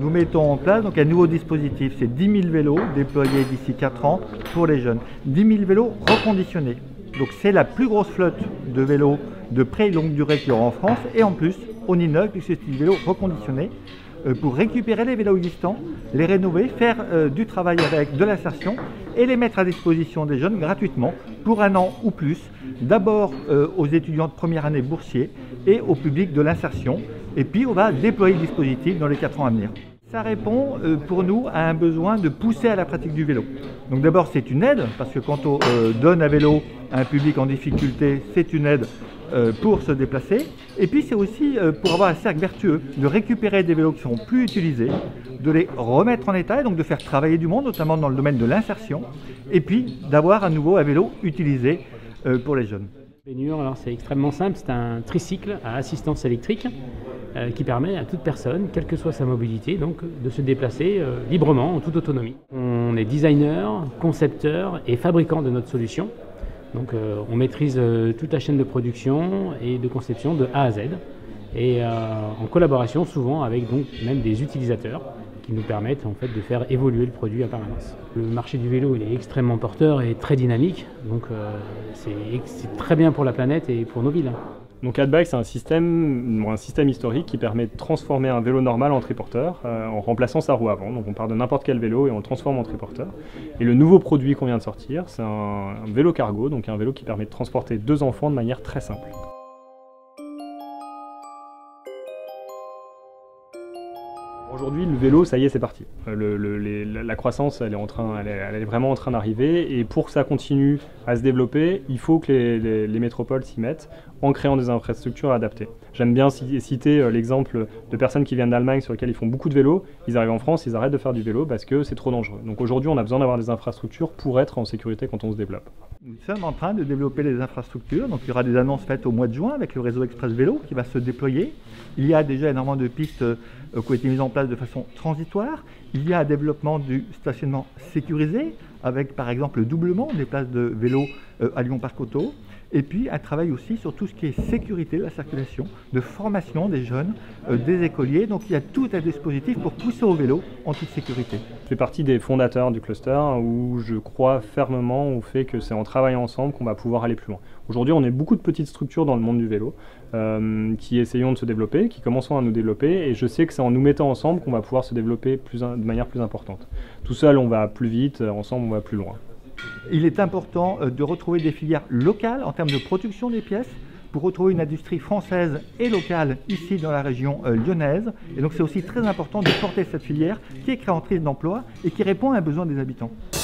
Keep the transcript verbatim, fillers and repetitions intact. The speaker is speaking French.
nous mettons en place donc, un nouveau dispositif. C'est dix mille vélos déployés d'ici quatre ans pour les jeunes. dix mille vélos reconditionnés. Donc c'est la plus grosse flotte de vélos de pré et longue durée qu'il y aura en France. Et en plus, on innove puisque c'est des vélos reconditionnés euh, pour récupérer les vélos existants, les rénover, faire euh, du travail avec de l'insertion et les mettre à disposition des jeunes gratuitement pour un an ou plus. D'abord euh, aux étudiants de première année boursiers et au public de l'insertion. Et puis on va déployer le dispositif dans les quatre ans à venir. Ça répond euh, pour nous à un besoin de pousser à la pratique du vélo. Donc d'abord c'est une aide, parce que quand on euh, donne un vélo à un public en difficulté, c'est une aide euh, pour se déplacer. Et puis c'est aussi euh, pour avoir un cercle vertueux, de récupérer des vélos qui sont plus utilisés, de les remettre en état et donc de faire travailler du monde, notamment dans le domaine de l'insertion, et puis d'avoir à nouveau un vélo utilisé euh, pour les jeunes. Bénure, alors c'est extrêmement simple, c'est un tricycle à assistance électrique euh, qui permet à toute personne, quelle que soit sa mobilité, donc de se déplacer euh, librement, en toute autonomie. On est designer, concepteur et fabricant de notre solution. Donc euh, on maîtrise euh, toute la chaîne de production et de conception de A à Z et euh, en collaboration souvent avec donc même des utilisateurs qui nous permettent en fait de faire évoluer le produit en permanence. Le marché du vélo il est extrêmement porteur et très dynamique, donc euh, c'est très bien pour la planète et pour nos villes. Donc AdBike, c'est un système, un système historique qui permet de transformer un vélo normal en triporteur euh, en remplaçant sa roue avant. Donc on part de n'importe quel vélo et on le transforme en triporteur. Et le nouveau produit qu'on vient de sortir, c'est un, un vélo cargo, donc un vélo qui permet de transporter deux enfants de manière très simple. Aujourd'hui, le vélo, ça y est, c'est parti. Le, le, les, la croissance, elle est, en train, elle est, elle est vraiment en train d'arriver. Et pour que ça continue à se développer, il faut que les, les, les métropoles s'y mettent en créant des infrastructures adaptées. J'aime bien citer l'exemple de personnes qui viennent d'Allemagne sur lesquelles ils font beaucoup de vélo. Ils arrivent en France, ils arrêtent de faire du vélo parce que c'est trop dangereux. Donc aujourd'hui, on a besoin d'avoir des infrastructures pour être en sécurité quand on se développe. Nous sommes en train de développer les infrastructures. Donc il y aura des annonces faites au mois de juin avec le réseau Express Vélo qui va se déployer. Il y a déjà énormément de pistes euh, qui ont été mises en place de façon transitoire. Il y a un développement du stationnement sécurisé avec par exemple le doublement des places de vélo euh, à Lyon Parc Auto. Et puis un travail aussi sur tout ce qui est sécurité de la circulation, de formation des jeunes, euh, des écoliers. Donc il y a tout un dispositif pour pousser au vélo en toute sécurité. Je fais partie des fondateurs du cluster où je crois fermement au fait que c'est en travaillant ensemble qu'on va pouvoir aller plus loin. Aujourd'hui, on est beaucoup de petites structures dans le monde du vélo euh, qui essayons de se développer, qui commençons à nous développer, et je sais que c'est en nous mettant ensemble qu'on va pouvoir se développer plus, de manière plus importante. Tout seul, on va plus vite, ensemble, on va plus loin. Il est important de retrouver des filières locales en termes de production des pièces pour retrouver une industrie française et locale ici dans la région euh, lyonnaise. Et donc c'est aussi très important de porter cette filière qui est créatrice d'emplois et qui répond à un besoin des habitants.